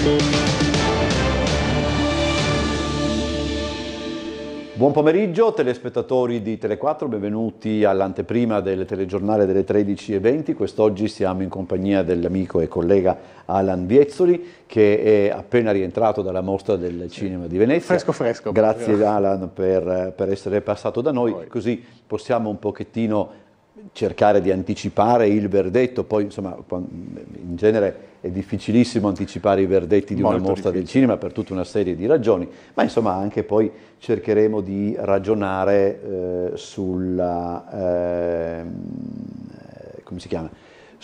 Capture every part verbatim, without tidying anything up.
Buon pomeriggio telespettatori di Tele quattro, benvenuti all'anteprima del telegiornale delle tredici e venti. Quest'oggi siamo in compagnia dell'amico e collega Alan Viezzoli, che è appena rientrato dalla mostra del cinema di Venezia. Fresco fresco. Grazie proprio. Alan per, per essere passato da noi, Poi. Così possiamo un pochettino cercare di anticipare il verdetto. Poi insomma in genere è difficilissimo anticipare i verdetti di una Molto mostra difficile. del cinema per tutta una serie di ragioni, ma insomma anche poi cercheremo di ragionare eh, sulla, eh, come si chiama?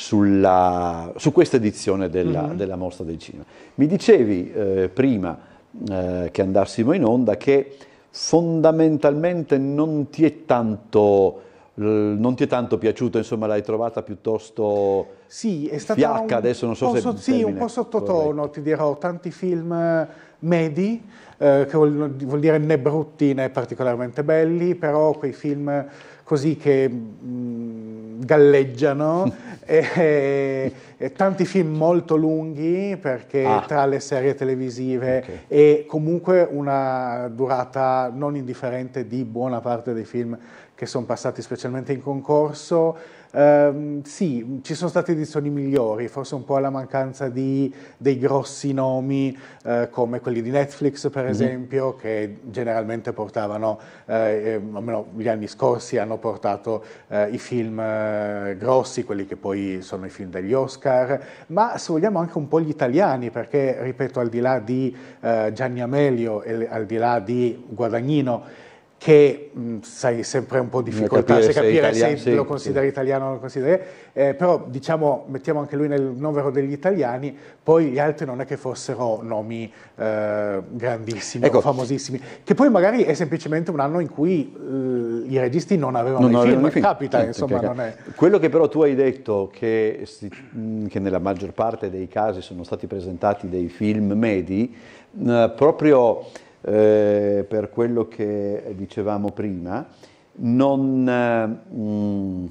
Sulla, su questa edizione della, Mm-hmm. della mostra del cinema. Mi dicevi eh, prima eh, che andassimo in onda che fondamentalmente non ti è tanto... Non ti è tanto piaciuta, insomma, l'hai trovata piuttosto Sì, è stata fiacca, un adesso non so po' se... so- il sì, un termine po' è sottotono, corretto. ti dirò, tanti film medi, eh, che vuol, vuol dire né brutti né particolarmente belli, però quei film così che mh, galleggiano, e, e tanti film molto lunghi, perché Ah. tra le serie televisive Ok. e comunque una durata non indifferente di buona parte dei film che sono passati specialmente in concorso. Ehm, sì, ci sono state edizioni migliori, forse un po' alla mancanza di, dei grossi nomi eh, come quelli di Netflix per Mhm. esempio, che generalmente portavano, eh, almeno gli anni scorsi hanno portato eh, i film eh, grossi, quelli che poi sono i film degli Oscar, ma se vogliamo anche un po' gli italiani, perché ripeto, al di là di eh, Gianni Amelio e al di là di Guadagnino, che mh, sai sempre un po' difficoltà capire se se capire italiano, se sì, lo consideri sì. italiano o non lo consideri, eh, però diciamo mettiamo anche lui nel novero degli italiani, poi gli altri non è che fossero nomi eh, grandissimi Ecco. o famosissimi, che poi magari è semplicemente un anno in cui eh, i registi non avevano Non i avevano film, i film. capita, Sì, insomma, perché- non è... Quello che però tu hai detto, che, si- mh, che nella maggior parte dei casi sono stati presentati dei film medi, mh, proprio eh, per quello che dicevamo prima, non, eh, mh,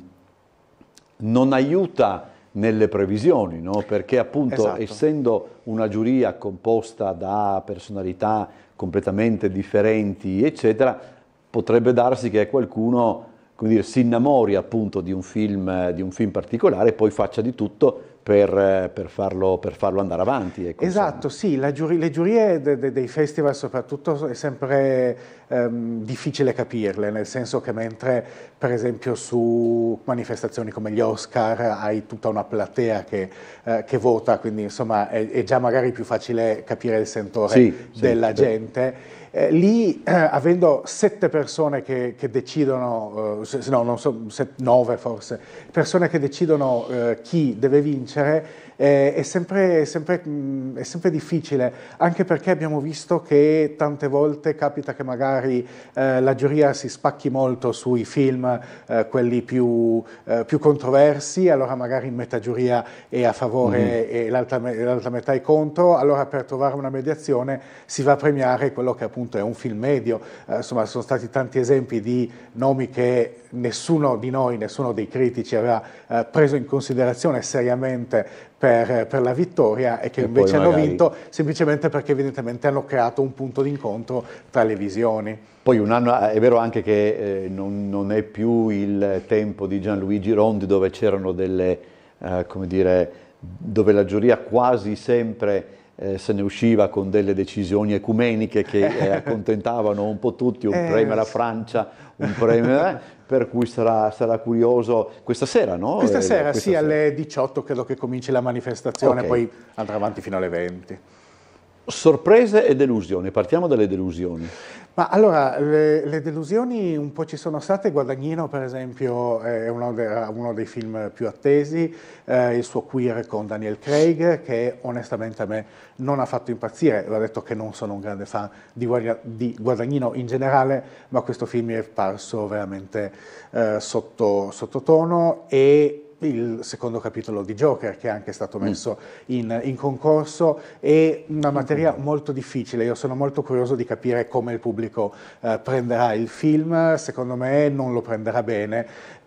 non aiuta nelle previsioni, no? Perché appunto Esatto. essendo una giuria composta da personalità completamente differenti, eccetera, potrebbe darsi che qualcuno, come dire, si innamori appunto di un film, di un film particolare e poi faccia di tutto per, per, farlo, per farlo andare avanti. Ecco, Esatto, sì, la giuri- le giurie de- de- dei festival soprattutto è sempre ehm, difficile capirle, nel senso che mentre per esempio su manifestazioni come gli Oscar hai tutta una platea che, eh, che vota, quindi insomma è, è già magari più facile capire il sentore Sì, sì, della sì. gente. Eh, lì, eh, avendo sette persone che, che decidono, eh, se- no, non so, set- nove forse, persone che decidono eh, chi deve vincere, eh, è sempre, è sempre, mh, è sempre difficile, anche perché abbiamo visto che tante volte capita che magari eh, la giuria si spacchi molto sui film, eh, quelli più, eh, più controversi, allora magari in metà giuria è a favore Mhm. e l'altra me- l'altra metà è contro, allora per trovare una mediazione si va a premiare quello che appunto è un film medio. Eh, insomma, sono stati tanti esempi di nomi che nessuno di noi, nessuno dei critici aveva eh, preso in considerazione seriamente per, per la vittoria e che E invece poi hanno magari- vinto semplicemente perché evidentemente hanno creato un punto d'incontro tra le visioni. Poi un anno, è vero anche che eh, non, non è più il tempo di Gianluigi Rondi dove c'erano delle, eh, come dire, dove la giuria quasi sempre eh, se ne usciva con delle decisioni ecumeniche che eh, accontentavano un po' tutti, un Eh, premio alla sì. Francia, un premio, eh, per cui sarà, sarà curioso questa sera, no? Questa Eh, sera, questa sì, sera. alle diciotto credo che cominci la manifestazione, Ok. poi andrà avanti fino alle venti. Sorprese e delusioni, partiamo dalle delusioni. Ma allora, le, le delusioni un po' ci sono state. Guadagnino, per esempio, è uno, de- uno dei film più attesi, eh, il suo Queer con Daniel Craig, che onestamente a me non ha fatto impazzire. L'ho detto che non sono un grande fan di, Guagna- di Guadagnino in generale, ma questo film mi è parso veramente eh, sotto, sottotono. E il secondo capitolo di Joker, che è anche stato messo in, in concorso, è una materia molto difficile. Io sono molto curioso di capire come il pubblico eh, prenderà il film. Secondo me non lo prenderà bene,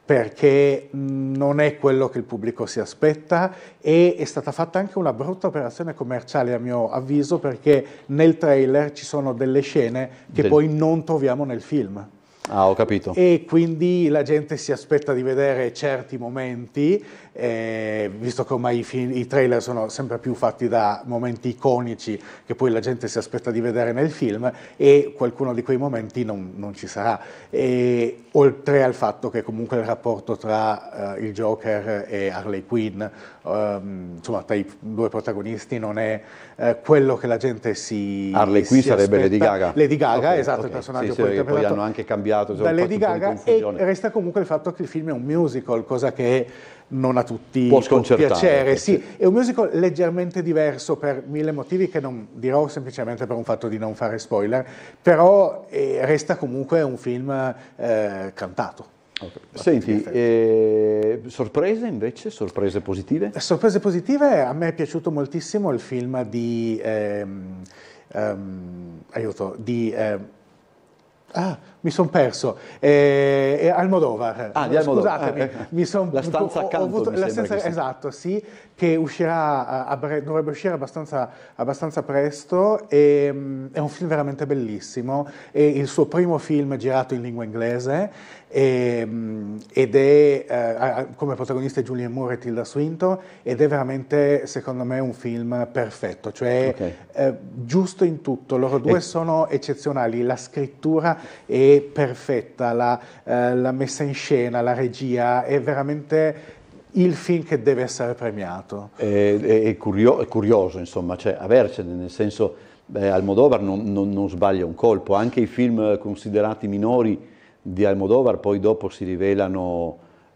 perché non è quello che il pubblico si aspetta e è stata fatta anche una brutta operazione commerciale a mio avviso, perché nel trailer ci sono delle scene che Del... poi non troviamo nel film. Ah, ho capito. E quindi la gente si aspetta di vedere certi momenti, eh, visto che ormai i, film, i trailer sono sempre più fatti da momenti iconici che poi la gente si aspetta di vedere nel film, e qualcuno di quei momenti non, non ci sarà. E, oltre al fatto che comunque il rapporto tra uh, il Joker e Harley Quinn, um, insomma tra i due protagonisti, non è uh, quello che la gente si Harley Quinn si sarebbe aspetta. Lady Gaga? Lady Gaga, okay, esatto, okay. il personaggio sì, poi sì, interpretato poi hanno anche cambiato da Lady Gaga, e confusione. resta comunque il fatto che il film è un musical, cosa che non a tutti può può piacere. Sì, sì. è un musical leggermente diverso per mille motivi che non dirò semplicemente per un fatto di non fare spoiler, però eh, resta comunque un film eh, cantato. Okay. Senti, eh, sorprese invece, sorprese positive? Sorprese positive, a me è piaciuto moltissimo il film di ehm, ehm, aiuto, di ehm, ah, mi sono perso. Eh, Almodovar. Ah, di Almodovar. Scusatemi, Ah, eh. mi son, La stanza ho, ho accanto, avuto, mi la sembra stanza, che sia. esatto, sì, che uscirà a, a bre- dovrebbe uscire abbastanza, abbastanza presto. E, um, è un film veramente bellissimo. È il suo primo film girato in lingua inglese. E, um, ed è eh, come protagoniste Julianne Moore e Tilda Swinton, ed è veramente, secondo me, un film perfetto, cioè okay. eh, giusto in tutto. Loro due e... sono eccezionali, la scrittura è perfetta, la, eh, la messa in scena, la regia, è veramente il film che deve essere premiato. È, è, curio- è curioso, insomma, cioè avercene, nel senso, beh, Almodovar non, non, non sbaglia un colpo, anche i film considerati minori di Almodovar poi dopo si rivelano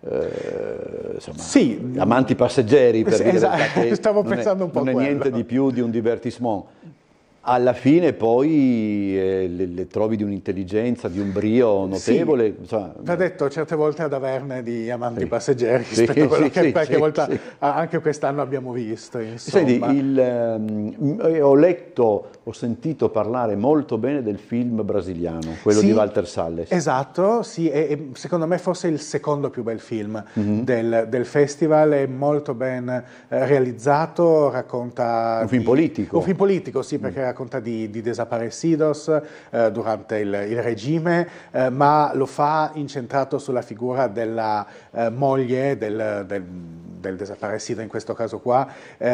eh, insomma, sì, amanti passeggeri, per sì, dire esatto, che stavo non pensando è, un po' non è quello. niente di più di un divertissement. Alla fine poi eh, le, le trovi di un'intelligenza, di un brio notevole. Sì, insomma, va detto certe volte ad averne di amanti sì. passeggeri Sì, rispetto a quello sì, che sì, qualche sì, volta sì. anche quest'anno abbiamo visto. Insomma. Senti, il, um, ho letto, ho sentito parlare molto bene del film brasiliano, quello sì, di Walter Salles. Esatto, sì, è, è, secondo me forse il secondo più bel film mm-hmm. del, del festival, è molto ben eh, realizzato, racconta... Un film di, politico. Un film politico, sì, perché mm. racconta di, di desaparecidos eh, durante il, il regime, eh, ma lo fa incentrato sulla figura della eh, moglie del, del, del desaparecido, in questo caso qua,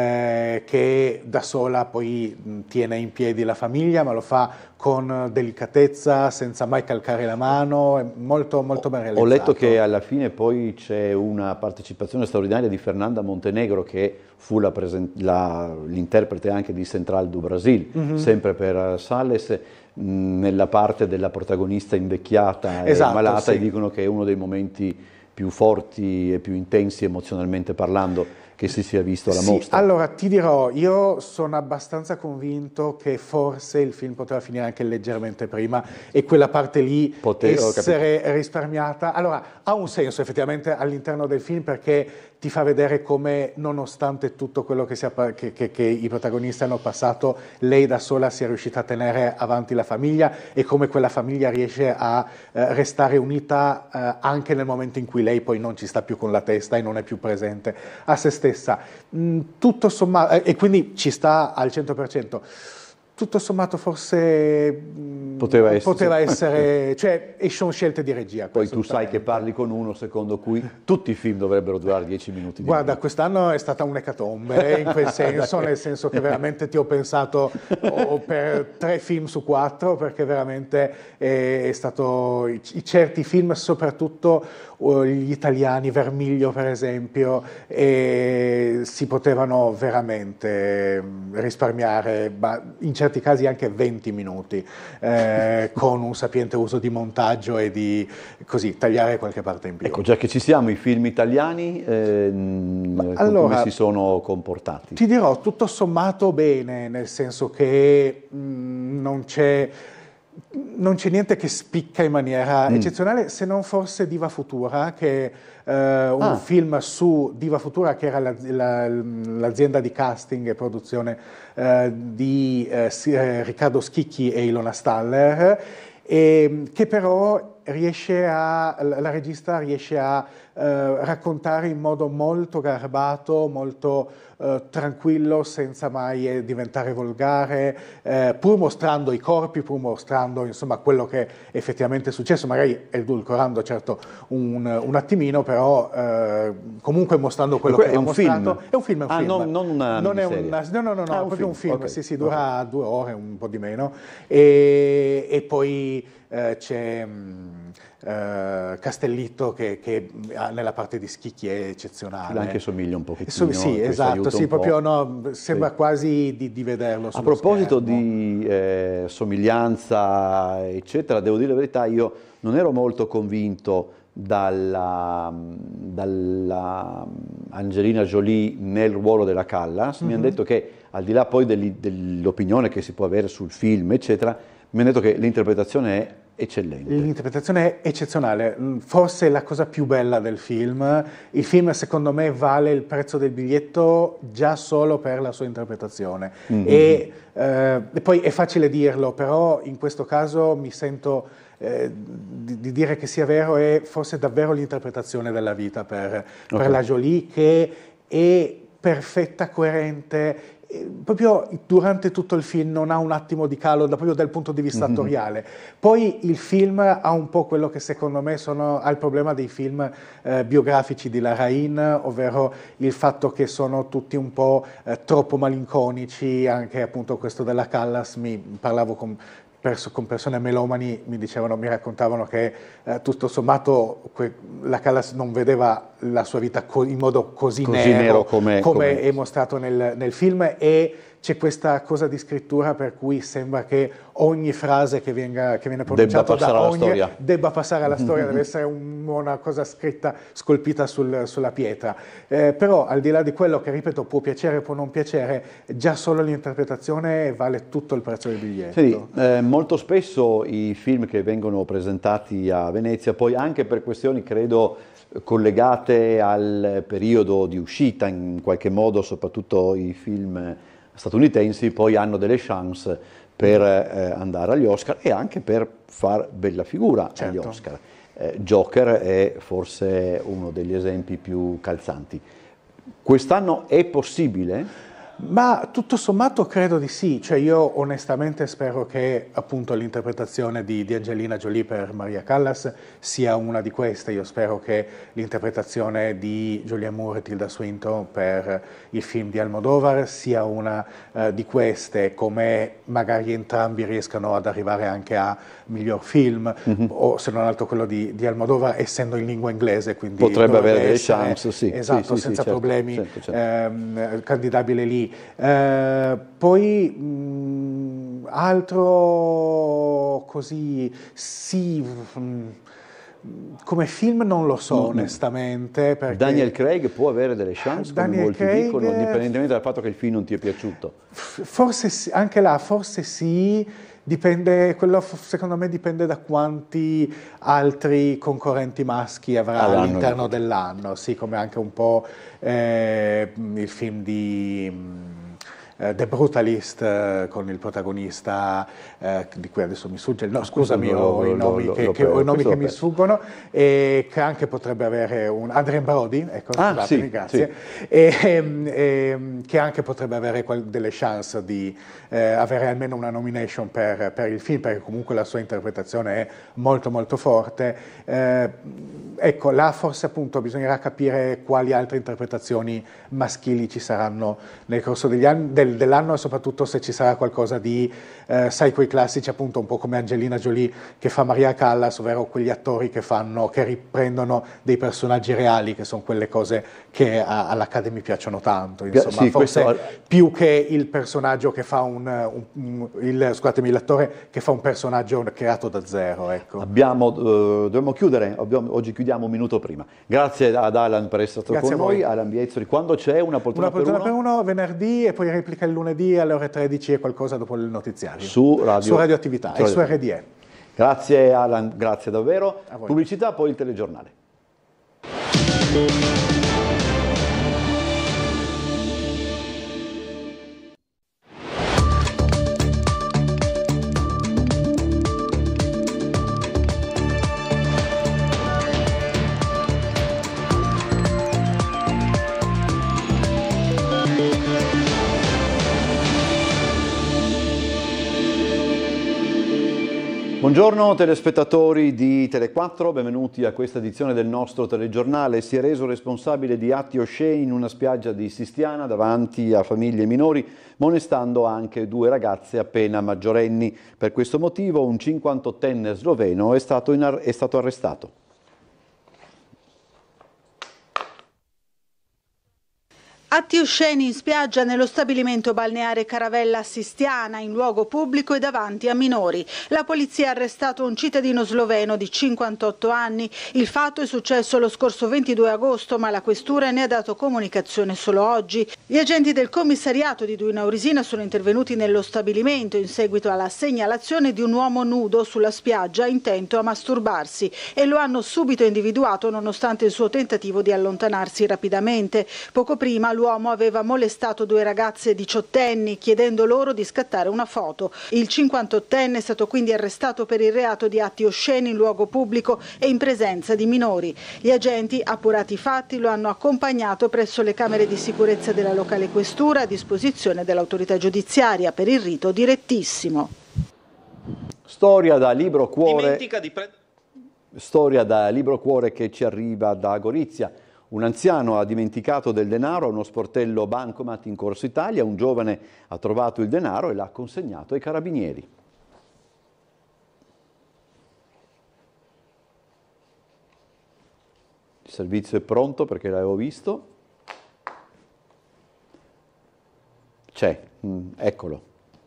eh, che da sola poi mh, tiene in piedi la famiglia, ma lo fa con delicatezza, senza mai calcare la mano, è molto, molto ben realizzato. Ho letto che alla fine poi c'è una partecipazione straordinaria di Fernanda Montenegro, che fu la presen- la, l'interprete anche di Central do Brasil, mm-hmm. sempre per Salles, mh, nella parte della protagonista invecchiata esatto, e malata, sì. e dicono che è uno dei momenti più forti e più intensi emozionalmente parlando che si sia visto alla sì, mostra. Allora, ti dirò, io sono abbastanza convinto che forse il film poteva finire anche leggermente prima e quella parte lì Potevo, essere risparmiata. Allora, ha un senso effettivamente all'interno del film, perché ti fa vedere come, nonostante tutto quello che, sia, che, che, che i protagonisti hanno passato, lei da sola sia riuscita a tenere avanti la famiglia, e come quella famiglia riesce a eh, restare unita eh, anche nel momento in cui lei poi non ci sta più con la testa e non è più presente a se stessa. Mm, tutto sommato, eh, e quindi ci sta al cento per cento. Tutto sommato forse poteva essere, poteva essere cioè, e sono scelte di regia. Poi tu sai che parli con uno secondo cui tutti i film dovrebbero durare dieci minuti. Di Guarda, più. Quest'anno è stata un'ecatombe, in quel senso, nel senso che veramente ti ho pensato oh, per tre film su quattro, perché veramente è, è stato, i, i certi film, soprattutto oh, gli italiani, Vermiglio per esempio, e si potevano veramente risparmiare, ma in certi casi anche venti minuti, eh, con un sapiente uso di montaggio e di così tagliare qualche parte in più. Ecco, già che ci siamo, i film italiani eh, allora, come si sono comportati? Ti dirò, tutto sommato bene, nel senso che mh, non c'è... Non c'è niente che spicca in maniera mm. eccezionale, se non forse Diva Futura, che è uh, un ah. film su Diva Futura, che era la, la, l'azienda di casting e produzione uh, di uh, Riccardo Schicchi e Ilona Staller, e che però riesce a, la regista riesce a eh, raccontare in modo molto garbato, molto eh, tranquillo, senza mai eh, diventare volgare, eh, pur mostrando i corpi, pur mostrando insomma quello che effettivamente è successo, magari edulcorando certo un, un attimino, però eh, comunque mostrando quello che è ha un mostrato. Film. È un film, è un ah, film. Non, non una non è miniserie. una, no, no, no, no, ah, è un proprio film. un film, Okay. sì, sì, dura okay. due ore, un po' di meno, e, e poi eh, c'è mh, eh, Castellitto che, che nella parte di schicchi è eccezionale. Anche somiglia un pochettino. So, sì, esatto, sì, proprio no, sembra sì. quasi di, di vederlo A proposito schermo. di eh, somiglianza, eccetera, devo dire la verità, io non ero molto convinto dalla, dalla Angelina Jolie nel ruolo della Callas. Mm-hmm. Mi hanno detto che, al di là poi dell'opinione che si può avere sul film, eccetera, mi hanno detto che l'interpretazione è eccellente. L'interpretazione è eccezionale, forse è la cosa più bella del film. Il film secondo me vale il prezzo del biglietto già solo per la sua interpretazione. Mm-hmm. e, eh, e poi è facile dirlo, però in questo caso mi sento eh, di, di dire che sia vero, è forse davvero l'interpretazione della vita per, okay. per la Jolie, che è perfetta, coerente. Proprio durante tutto il film non ha un attimo di calo da, proprio dal punto di vista attoriale. Poi il film ha un po' quello che secondo me sono, ha il problema dei film eh, biografici di Larraín, ovvero il fatto che sono tutti un po' eh, troppo malinconici. Anche appunto questo della Callas, mi parlavo con Perso, con persone melomani, mi dicevano, mi raccontavano che eh, tutto sommato que, la Callas non vedeva la sua vita co in modo così, così nero, nero come, come, come è mostrato nel, nel film, e c'è questa cosa di scrittura per cui sembra che ogni frase che, venga, che viene pronunciata da ogni debba passare alla storia, deve essere un, una cosa scritta, scolpita sul, sulla pietra. Eh, però al di là di quello, che ripeto può piacere o può non piacere, già solo l'interpretazione vale tutto il prezzo del biglietto. Sì, eh, molto spesso i film che vengono presentati a Venezia, poi anche per questioni credo collegate al periodo di uscita in qualche modo, soprattutto i film statunitensi, poi hanno delle chance per eh, andare agli Oscar e anche per far bella figura certo. agli Oscar. Eh, Joker è forse uno degli esempi più calzanti. Quest'anno è possibile? Ma tutto sommato credo di sì, cioè io onestamente spero che appunto l'interpretazione di, di Angelina Jolie per Maria Callas sia una di queste. Io spero che l'interpretazione di Julianne Moore e Tilda Swinton per il film di Almodovar sia una uh, di queste, come magari entrambi riescano ad arrivare anche a miglior film, mm-hmm. o se non altro quello di, di Almodovar essendo in lingua inglese, quindi potrebbe avere delle essere, chance, sì. Esatto, sì, sì, senza sì, certo, problemi, certo, certo. Ehm, candidabile lì. Eh, poi mh, altro così sì mh, come film non lo so, mm-hmm. onestamente, perché Daniel Craig può avere delle chance, come Daniel molti Craig, dicono, indipendentemente dal fatto che il film non ti è piaciuto. Forse sì, anche là forse sì, dipende, quello secondo me dipende da quanti altri concorrenti maschi avrà ah, all'interno dell'anno, sì, come anche un po' eh, il film di The Brutalist, eh, con il protagonista eh, di cui adesso mi sfugge il no, scusami, ho i nomi lo, che, lo, che, ho i nomi che mi sfuggono, e che anche potrebbe avere un Adrien Brody, ecco, ah, scusatemi, sì, grazie, sì. E, e, che anche potrebbe avere delle chance di eh, avere almeno una nomination per, per il film, perché comunque la sua interpretazione è molto molto forte. Eh, ecco, là forse appunto bisognerà capire quali altre interpretazioni maschili ci saranno nel corso degli anni, del, dell'anno, e soprattutto se ci sarà qualcosa di, eh, sai, quei classici appunto un po' come Angelina Jolie che fa Maria Callas, ovvero quegli attori che fanno, che riprendono dei personaggi reali, che sono quelle cose che a, all'Academy piacciono tanto, insomma, sì, forse questo... più che il personaggio che fa un, un, un il, scusatemi, l'attore che fa un personaggio creato da zero, ecco. Abbiamo, uh, dobbiamo chiudere, abbiamo, oggi chiudiamo un minuto prima. Grazie ad Alan per essere stato Grazie con noi, Alan Viezzoli. Quando c'è una poltrona, una poltrona per, uno? per uno venerdì, e poi replica il lunedì alle ore tredici e qualcosa dopo il notiziario. Su, radio, su Radioattività su e su R D E. Grazie Alan, grazie davvero. Pubblicità, poi il telegiornale. Buongiorno telespettatori di Tele quattro, benvenuti a questa edizione del nostro telegiornale. Si è reso responsabile di atti osceni in una spiaggia di Sistiana davanti a famiglie minori, molestando anche due ragazze appena maggiorenni. Per questo motivo un cinquantottenne sloveno è stato, in ar- è stato arrestato. Atti osceni in spiaggia nello stabilimento balneare Caravella Sistiana, in luogo pubblico e davanti a minori. La polizia ha arrestato un cittadino sloveno di cinquantotto anni. Il fatto è successo lo scorso ventidue agosto, ma la questura ne ha dato comunicazione solo oggi. Gli agenti del commissariato di Duinaurisina sono intervenuti nello stabilimento in seguito alla segnalazione di un uomo nudo sulla spiaggia intento a masturbarsi e lo hanno subito individuato nonostante il suo tentativo di allontanarsi rapidamente. Poco prima l'uomo aveva molestato due ragazze diciottenni chiedendo loro di scattare una foto. Il cinquantottenne è stato quindi arrestato per il reato di atti osceni in luogo pubblico e in presenza di minori. Gli agenti, appurati i fatti, lo hanno accompagnato presso le camere di sicurezza della locale questura a disposizione dell'autorità giudiziaria per il rito direttissimo. Storia da libro cuore, di pre... storia da libro cuore che ci arriva da Gorizia. Un anziano ha dimenticato del denaro a uno sportello bancomat in Corso Italia, un giovane ha trovato il denaro e l'ha consegnato ai carabinieri. Il servizio è pronto perché l'avevo visto. C'è, mm, eccolo.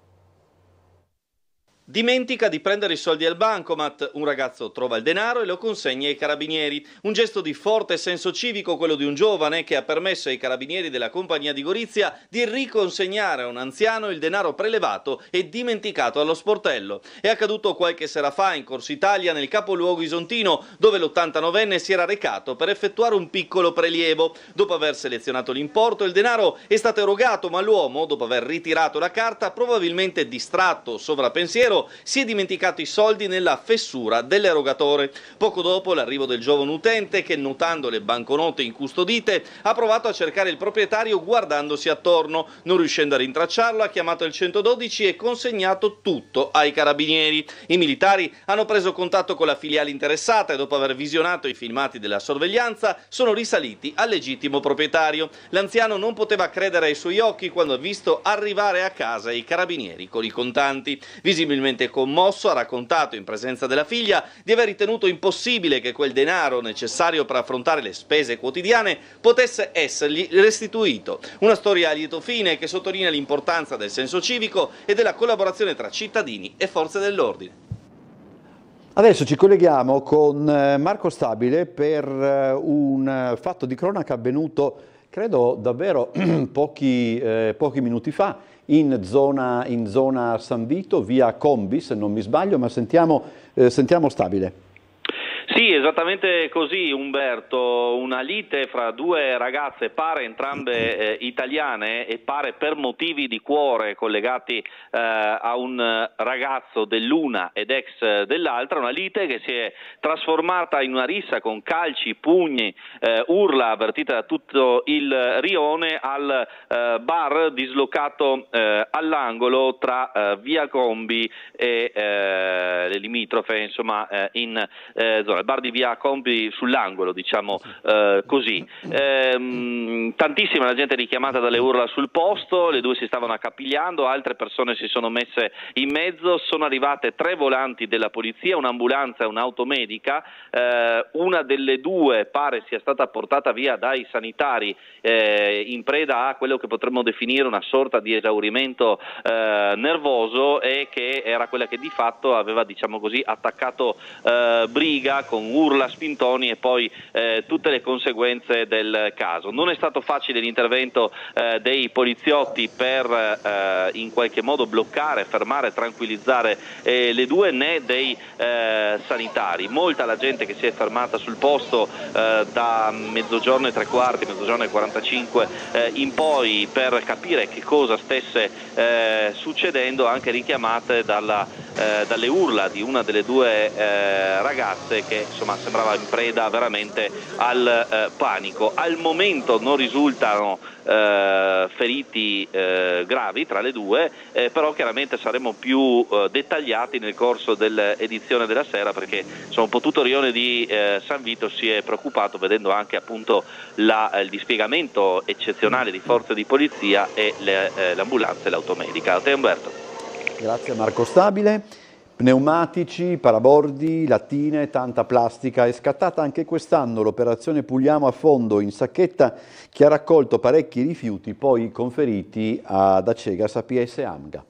Dimentica di prendere i soldi al bancomat, un ragazzo trova il denaro e lo consegna ai carabinieri. Un gesto di forte senso civico, quello di un giovane che ha permesso ai carabinieri della compagnia di Gorizia di riconsegnare a un anziano il denaro prelevato e dimenticato allo sportello. È accaduto qualche sera fa in Corso Italia, nel capoluogo isontino, dove l'ottantanovenne si era recato per effettuare un piccolo prelievo. Dopo aver selezionato l'importo, il denaro è stato erogato, ma l'uomo, dopo aver ritirato la carta, probabilmente distratto, sovrappensiero, si è dimenticato i soldi nella fessura dell'erogatore. Poco dopo l'arrivo del giovane utente che, notando le banconote incustodite, ha provato a cercare il proprietario guardandosi attorno. Non riuscendo a rintracciarlo, ha chiamato il centododici e consegnato tutto ai carabinieri. I militari hanno preso contatto con la filiale interessata e, dopo aver visionato i filmati della sorveglianza, sono risaliti al legittimo proprietario. L'anziano non poteva credere ai suoi occhi quando ha visto arrivare a casa i carabinieri con i contanti. Visibilmente commosso, ha raccontato in presenza della figlia di aver ritenuto impossibile che quel denaro necessario per affrontare le spese quotidiane potesse essergli restituito. Una storia a lieto fine che sottolinea l'importanza del senso civico e della collaborazione tra cittadini e forze dell'ordine. Adesso ci colleghiamo con Marco Stabile per un fatto di cronaca avvenuto, credo davvero pochi, eh, pochi minuti fa, in zona, in zona San Vito, via Combi, se non mi sbaglio, ma sentiamo, eh, sentiamo Stabile. Sì, esattamente così, Umberto. Una lite fra due ragazze, pare entrambe eh, italiane e pare per motivi di cuore collegati eh, a un ragazzo dell'una ed ex dell'altra, una lite che si è trasformata in una rissa con calci, pugni, eh, urla avvertita da tutto il rione al eh, bar dislocato eh, all'angolo tra eh, via Combi e eh, le limitrofe, insomma, eh, in eh, zona. Il bar di via Combi sull'angolo, diciamo eh, così. Ehm, tantissima la gente richiamata dalle urla sul posto, le due si stavano accapigliando, altre persone si sono messe in mezzo, sono arrivate tre volanti della polizia, un'ambulanza e un'automedica, eh, una delle due pare sia stata portata via dai sanitari eh, in preda a quello che potremmo definire una sorta di esaurimento eh, nervoso, e che era quella che di fatto aveva, diciamo così, attaccato eh, Briga con urla, spintoni e poi eh, tutte le conseguenze del caso. Non è stato facile l'intervento eh, dei poliziotti per eh, in qualche modo bloccare, fermare, tranquillizzare eh, le due, né dei eh, sanitari. Molta la gente che si è fermata sul posto eh, da mezzogiorno e tre quarti, mezzogiorno e quarantacinque eh, in poi per capire che cosa stesse eh, succedendo, anche richiamate dalla, eh, dalle urla di una delle due eh, ragazze che che insomma sembrava in preda veramente al eh, panico. Al momento non risultano eh, feriti eh, gravi tra le due, eh, però chiaramente saremo più eh, dettagliati nel corso dell'edizione della sera, perché insomma, un potuto di eh, San Vito si è preoccupato vedendo anche appunto la, il dispiegamento eccezionale di forze di polizia e le, eh, l'ambulanza e l'automedica. A te Umberto. Grazie Marco Stabile. Pneumatici, parabordi, lattine, tanta plastica. È scattata anche quest'anno l'operazione Puliamo a fondo in Sacchetta, che ha raccolto parecchi rifiuti poi conferiti ad Acegas A P S Amga.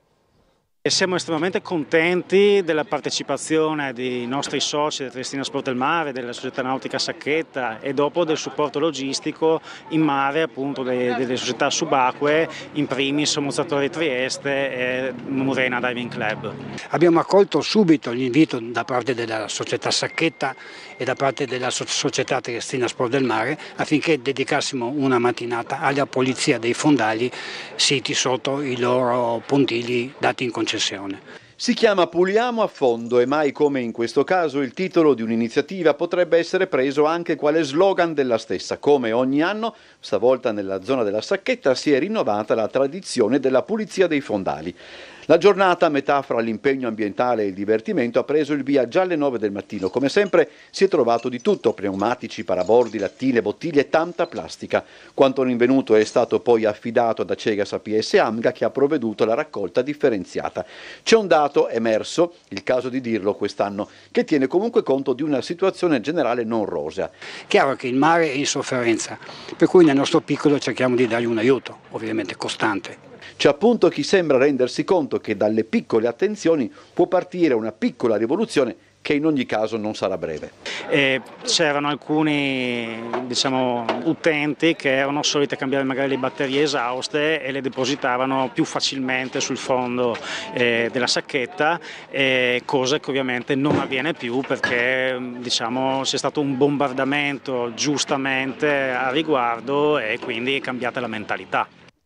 E siamo estremamente contenti della partecipazione dei nostri soci del Triestina Sport del Mare, della società nautica Sacchetta e dopo del supporto logistico in mare appunto delle, delle società subacquee, in primis Mozzatori Trieste e Murena Diving Club. Abbiamo accolto subito l'invito da parte della società Sacchetta e da parte della società Triestina Sport del Mare affinché dedicassimo una mattinata alla polizia dei fondali siti sotto i loro pontili dati in concessione. Si chiama Puliamo a fondo e mai come in questo caso il titolo di un'iniziativa potrebbe essere preso anche quale slogan della stessa. Come ogni anno, stavolta nella zona della Sacchetta si è rinnovata la tradizione della pulizia dei fondali. La giornata, a metà fra l'impegno ambientale e il divertimento, ha preso il via già alle nove del mattino. Come sempre si è trovato di tutto: pneumatici, parabordi, lattine, bottiglie e tanta plastica. Quanto rinvenuto è stato poi affidato ad Acegas A P S Amga, che ha provveduto alla raccolta differenziata. C'è un dato emerso, il caso di dirlo quest'anno, che tiene comunque conto di una situazione generale non rosea. Chiaro che il mare è in sofferenza, per cui nel nostro piccolo cerchiamo di dargli un aiuto, ovviamente costante. C'è appunto chi sembra rendersi conto che dalle piccole attenzioni può partire una piccola rivoluzione che in ogni caso non sarà breve. Eh, c'erano alcuni diciamo, utenti che erano soliti cambiare magari le batterie esauste e le depositavano più facilmente sul fondo eh, della sacchetta, eh, cosa che ovviamente non avviene più perché diciamo, c'è stato un bombardamento giustamente a riguardo e quindi è cambiata la mentalità.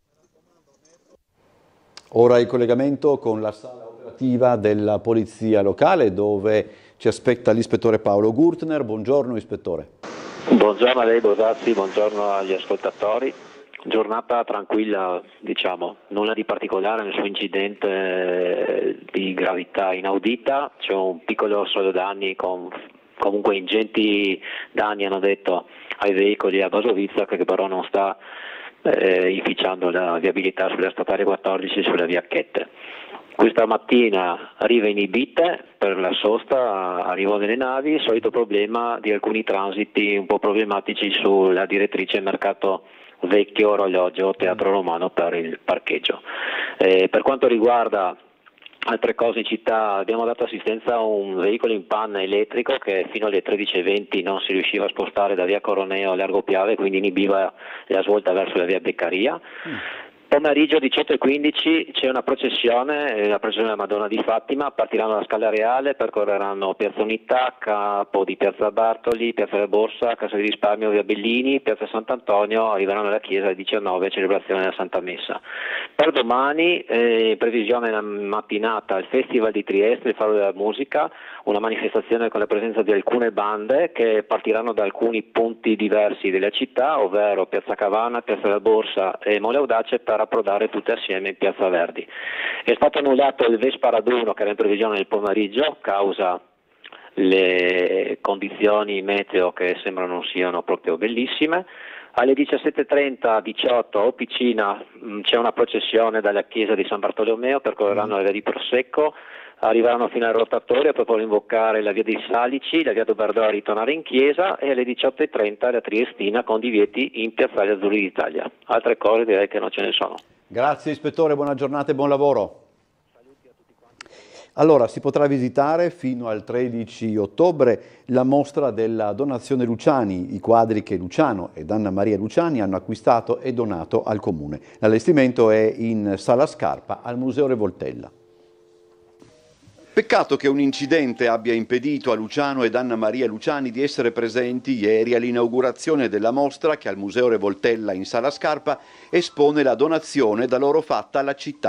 Ora il collegamento con la sala operativa della Polizia Locale, dove ci aspetta l'ispettore Paolo Gurtner. Buongiorno ispettore. Buongiorno a lei Bosazzi, buongiorno agli ascoltatori. Giornata tranquilla, diciamo, nulla di particolare, nessun incidente di gravità inaudita. C'è un piccolo solo danni con comunque ingenti danni, hanno detto, ai veicoli a Basovizza, che però non sta Eh, inficiando la viabilità sulla statale quattordici e sulla via Chette. Questa mattina rive inibite per la sosta, arrivo delle navi, solito problema di alcuni transiti un po' problematici sulla direttrice Mercato Vecchio, Orologio, Teatro Romano per il parcheggio. Eh, per quanto riguarda altre cose in città, abbiamo dato assistenza a un veicolo in panna elettrico che fino alle tredici e venti non si riusciva a spostare da via Coroneo a Largo Piave, quindi inibiva la svolta verso la via Beccaria. Mm. Pomeriggio diciotto e quindici c'è una processione, la processione della Madonna di Fatima, partiranno dalla Scala Reale, percorreranno Piazza Unità, capo di Piazza Bartoli, Piazza della Borsa, Casa di Risparmio, via Bellini, Piazza Sant'Antonio, arriveranno alla chiesa alle diciannove, celebrazione della Santa Messa. Per domani, eh, previsione la mattinata, il Festival di Trieste, il Faro della Musica, una manifestazione con la presenza di alcune bande che partiranno da alcuni punti diversi della città, ovvero Piazza Cavana, Piazza della Borsa e Mole Audace, per approdare tutte assieme in Piazza Verdi. È stato annullato il Vespa Raduno che era in previsione nel pomeriggio, causa le condizioni meteo che sembrano non siano proprio bellissime. Alle diciassette e trenta diciotto a Opicina c'è una processione dalla chiesa di San Bartolomeo, percorreranno la via di Prosecco, arriveranno fino al rotatorio per poi invocare la via dei Salici, la via Doberdò a ritornare in chiesa, e alle diciotto e trenta la Triestina con divieti in Piazzale Azzurri d'Italia. Altre cose direi che non ce ne sono. Grazie ispettore, buona giornata e buon lavoro. Allora, si potrà visitare fino al tredici ottobre la mostra della donazione Luciani, i quadri che Luciano ed Anna Maria Luciani hanno acquistato e donato al Comune. L'allestimento è in Sala Scarpa al Museo Revoltella. Peccato che un incidente abbia impedito a Luciano ed Anna Maria Luciani di essere presenti ieri all'inaugurazione della mostra che al Museo Revoltella in Sala Scarpa espone la donazione da loro fatta alla città.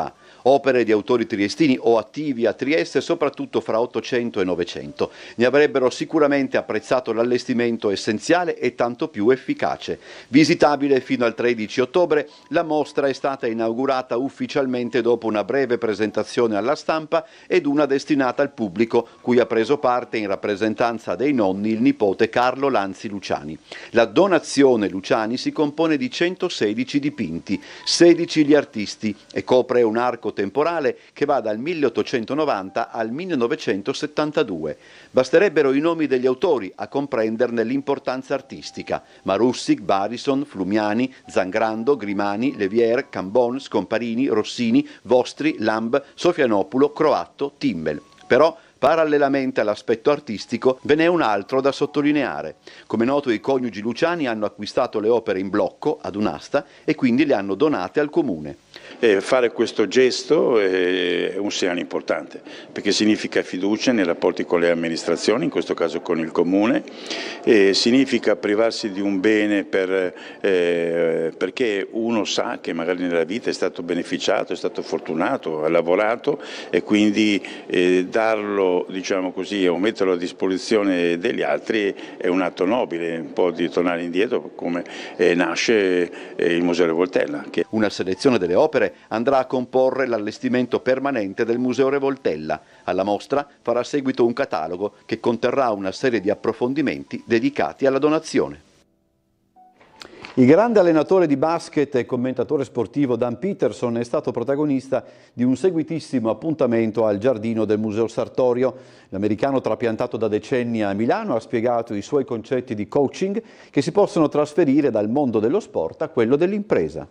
opere di autori triestini o attivi a Trieste soprattutto fra Ottocento e Novecento. Ne avrebbero sicuramente apprezzato l'allestimento essenziale e tanto più efficace. Visitabile fino al tredici ottobre, la mostra è stata inaugurata ufficialmente dopo una breve presentazione alla stampa ed una destinata al pubblico, cui ha preso parte in rappresentanza dei nonni il nipote Carlo Lanzi Luciani. La donazione Luciani si compone di centosedici dipinti, sedici gli artisti e copre un arco temporale che va dal milleottocentonovanta al millenovecentosettantadue. Basterebbero i nomi degli autori a comprenderne l'importanza artistica: Marussic, Barison, Flumiani, Zangrando, Grimani, Levier, Cambon, Scomparini, Rossini, Vostri, Lamb, Sofianopulo, Croatto, Timmel. Però, parallelamente all'aspetto artistico, ve n'è un altro da sottolineare. Come noto, i coniugi Luciani hanno acquistato le opere in blocco ad un'asta e quindi le hanno donate al comune. E fare questo gesto è un segnale importante, perché significa fiducia nei rapporti con le amministrazioni, in questo caso con il comune, e significa privarsi di un bene per, eh, perché uno sa che magari nella vita è stato beneficiato, è stato fortunato, ha lavorato, e quindi eh, darlo, diciamo così, o metterlo a disposizione degli altri è un atto nobile, un po' di tornare indietro come eh, nasce eh, il Museo Revoltella. Che... Una selezione delle opere andrà a comporre l'allestimento permanente del Museo Revoltella. Alla mostra farà seguito un catalogo che conterrà una serie di approfondimenti dedicati alla donazione. Il grande allenatore di basket e commentatore sportivo Dan Peterson è stato protagonista di un seguitissimo appuntamento al giardino del Museo Sartorio. L'americano, trapiantato da decenni a Milano, ha spiegato i suoi concetti di coaching che si possono trasferire dal mondo dello sport a quello dell'impresa.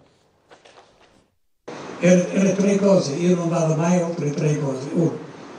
E le tre cose, io non vado mai oltre tre cose. Uno,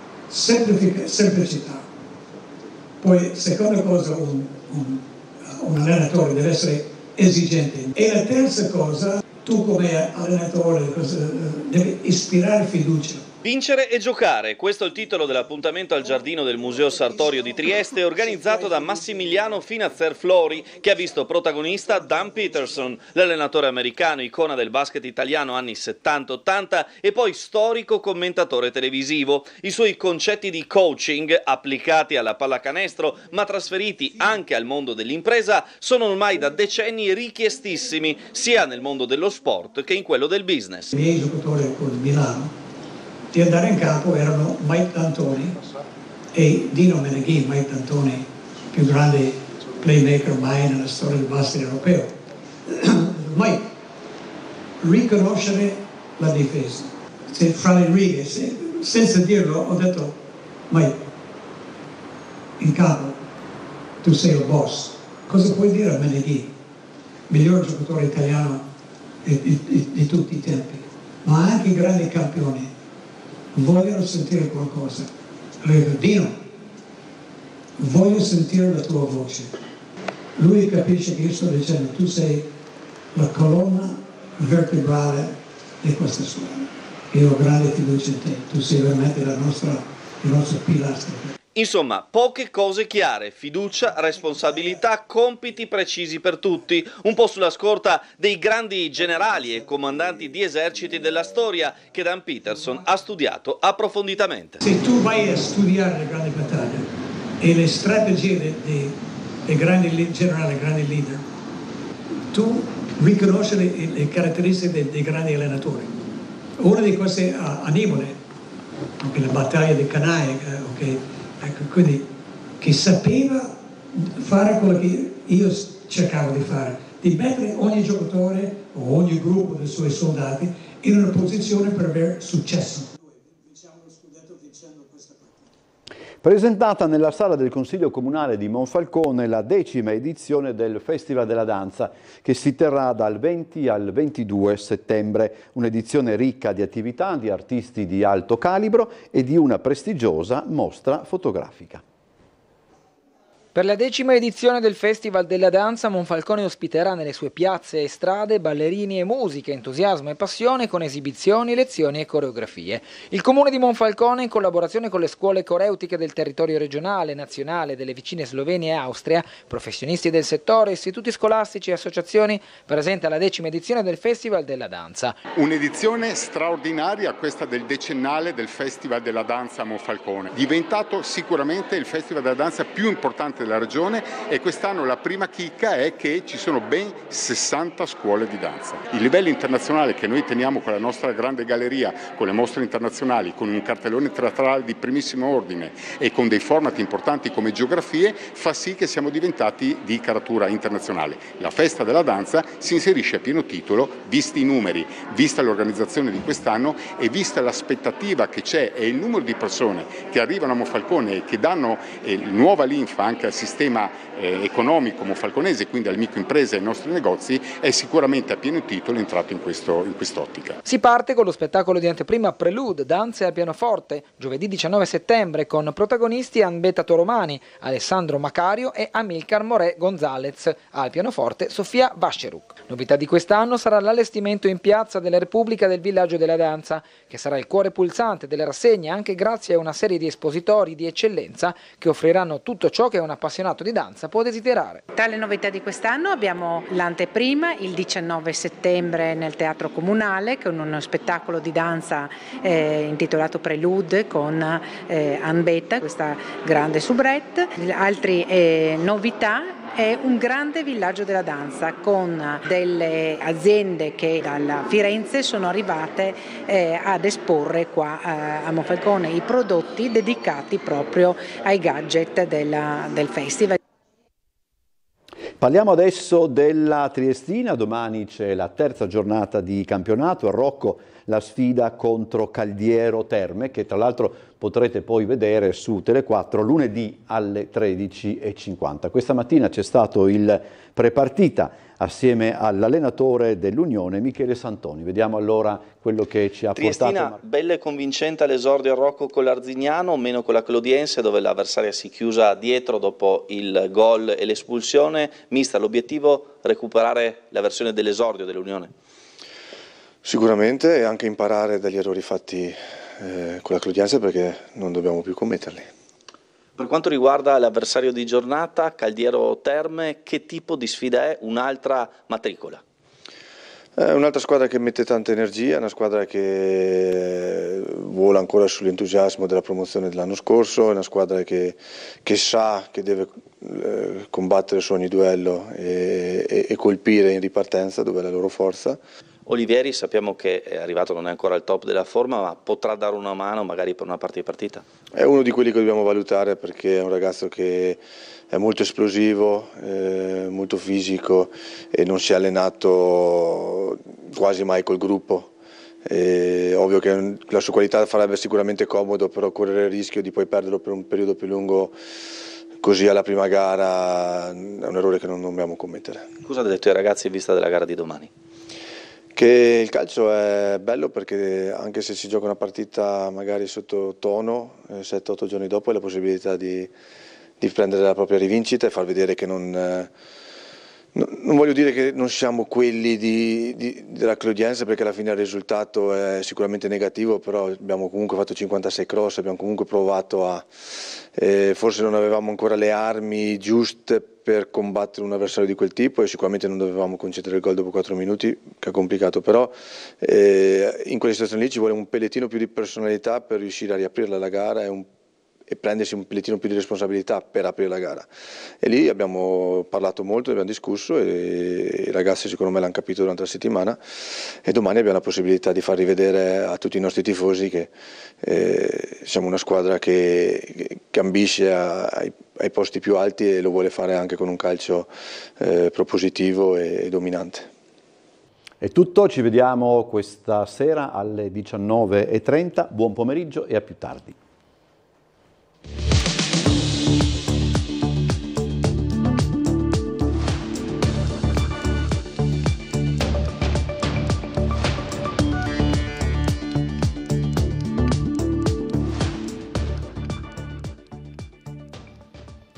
semplicità. Poi, seconda cosa, un, un, un allenatore deve essere esigente. E la terza cosa, tu come allenatore devi ispirare fiducia. Vincere e giocare, questo è il titolo dell'appuntamento al giardino del Museo Sartorio di Trieste, organizzato da Massimiliano Finazzer Flori, che ha visto protagonista Dan Peterson, l'allenatore americano, icona del basket italiano anni settanta ottanta e poi storico commentatore televisivo. I suoi concetti di coaching, applicati alla pallacanestro ma trasferiti anche al mondo dell'impresa, sono ormai da decenni richiestissimi, sia nel mondo dello sport che in quello del business. I miei giocatori con Milano di andare in campo erano Mike D'Antoni e Dino Meneghin. Mike D'Antoni, più grande playmaker mai nella storia del basket europeo. Mike, riconoscere la difesa. Se fra le righe, se, senza dirlo, ho detto: Mike, in campo tu sei il boss. Cosa puoi dire a Meneghin, miglior giocatore italiano di, di, di tutti i tempi, ma anche i grandi campioni vogliono sentire qualcosa. Dino, voglio sentire la tua voce. Lui capisce che io sto dicendo: tu sei la colonna vertebrale di questa squadra. Io ho grande fiducia in te, tu sei veramente la nostra, il nostro pilastro. Insomma, poche cose chiare, fiducia, responsabilità, compiti precisi per tutti, un po' sulla scorta dei grandi generali e comandanti di eserciti della storia che Dan Peterson ha studiato approfonditamente. Se tu vai a studiare le grandi battaglie e le strategie dei, dei, dei grandi generali, dei grandi leader, tu riconosci le, le caratteristiche dei, dei grandi allenatori. Una di queste è uh, Annibale, anche la battaglia di Cannae, uh, okay. Ecco, quindi che sapeva fare quello che io cercavo di fare, di mettere ogni giocatore o ogni gruppo dei suoi soldati in una posizione per avere successo. Presentata nella sala del Consiglio Comunale di Monfalcone la decima edizione del Festival della Danza, che si terrà dal venti al ventidue settembre, un'edizione ricca di attività, di artisti di alto calibro e di una prestigiosa mostra fotografica. Per la decima edizione del Festival della Danza, Monfalcone ospiterà nelle sue piazze e strade ballerini e musiche, entusiasmo e passione con esibizioni, lezioni e coreografie. Il Comune di Monfalcone, in collaborazione con le scuole coreutiche del territorio regionale, nazionale, delle vicine Slovenia e Austria, professionisti del settore, istituti scolastici e associazioni, presenta la decima edizione del Festival della Danza. Un'edizione straordinaria, questa del decennale del Festival della Danza a Monfalcone, diventato sicuramente il Festival della Danza più importante della regione, e quest'anno la prima chicca è che ci sono ben sessanta scuole di danza. Il livello internazionale che noi teniamo con la nostra grande galleria, con le mostre internazionali, con un cartellone teatrale di primissimo ordine e con dei format importanti come geografie, fa sì che siamo diventati di caratura internazionale. La festa della danza si inserisce a pieno titolo, visti i numeri, vista l'organizzazione di quest'anno e vista l'aspettativa che c'è e il numero di persone che arrivano a Monfalcone e che danno eh, nuova linfa anche al sistema eh, economico monfalconese, quindi alle microimprese e ai nostri negozi, è sicuramente a pieno titolo entrato in, questo, in quest'ottica. Si parte con lo spettacolo di anteprima Prelude, danze al pianoforte, giovedì diciannove settembre, con protagonisti Anbeta Toromani, Alessandro Macario e Amilcar Moré Gonzalez, al pianoforte Sofia Vasceruk. Novità di quest'anno sarà l'allestimento in piazza della Repubblica del Villaggio della Danza, che sarà il cuore pulsante delle rassegne anche grazie a una serie di espositori di eccellenza che offriranno tutto ciò che un appassionato di danza può desiderare. Tra le novità di quest'anno abbiamo l'anteprima il diciannove settembre nel Teatro Comunale, con uno spettacolo di danza eh, intitolato Prelude con eh, Anbeta, questa grande soubrette. Altre eh, novità è un grande villaggio della danza con delle aziende che dalla Firenze sono arrivate eh, ad esporre qua eh, a Monfalcone i prodotti dedicati proprio ai gadget della, del festival. Parliamo adesso della Triestina, domani c'è la terza giornata di campionato, a Rocco la sfida contro Caldiero Terme, che tra l'altro potrete poi vedere su Telequattro lunedì alle tredici e cinquanta. Questa mattina c'è stato il prepartita assieme all'allenatore dell'Unione Michele Santoni. Vediamo allora quello che ci ha Triestina, portato. Bella e convincente all'esordio a Rocco con l'Arzignano, meno con la Clodiense dove l'avversaria si chiusa dietro dopo il gol e l'espulsione. Mister, l'obiettivo recuperare la versione dell'esordio dell'Unione? Sicuramente, e anche imparare dagli errori fatti eh, con la Clodiense, perché non dobbiamo più commetterli. Per quanto riguarda l'avversario di giornata, Caldiero Terme, che tipo di sfida è? Un'altra matricola? È un'altra squadra che mette tanta energia, una squadra che vola ancora sull'entusiasmo della promozione dell'anno scorso, è una squadra che, che sa che deve eh, combattere su ogni duello e, e, e colpire in ripartenza, dove è la loro forza. Olivieri sappiamo che è arrivato, non è ancora al top della forma, ma potrà dare una mano magari per una parte di partita? È uno di quelli che dobbiamo valutare, perché è un ragazzo che è molto esplosivo, eh, molto fisico e non si è allenato quasi mai col gruppo. È ovvio che la sua qualità farebbe sicuramente comodo, però correre il rischio di poi perderlo per un periodo più lungo così alla prima gara è un errore che non dobbiamo commettere. Cosa ha detto ai ragazzi in vista della gara di domani? Che il calcio è bello, perché anche se si gioca una partita magari sotto tono, eh, sette otto giorni dopo hai la possibilità di, di prendere la propria rivincita e far vedere che non, eh, non, non voglio dire che non siamo quelli di, di, della Clodiense, perché alla fine il risultato è sicuramente negativo, però abbiamo comunque fatto cinquantasei cross, abbiamo comunque provato a, eh, forse non avevamo ancora le armi giuste per combattere un avversario di quel tipo, e sicuramente non dovevamo concedere il gol dopo quattro minuti, che è complicato, però eh, in quelle situazioni lì ci vuole un pellettino più di personalità per riuscire a riaprirla la gara e, un, e prendersi un pellettino più di responsabilità per aprire la gara. E lì abbiamo parlato molto, abbiamo discusso e i ragazzi secondo me l'hanno capito durante la settimana, e domani abbiamo la possibilità di far rivedere a tutti i nostri tifosi che eh, siamo una squadra che, che ambisce a, ai ai posti più alti, e lo vuole fare anche con un calcio eh, propositivo e, e dominante. È tutto, ci vediamo questa sera alle diciannove e trenta, buon pomeriggio e a più tardi.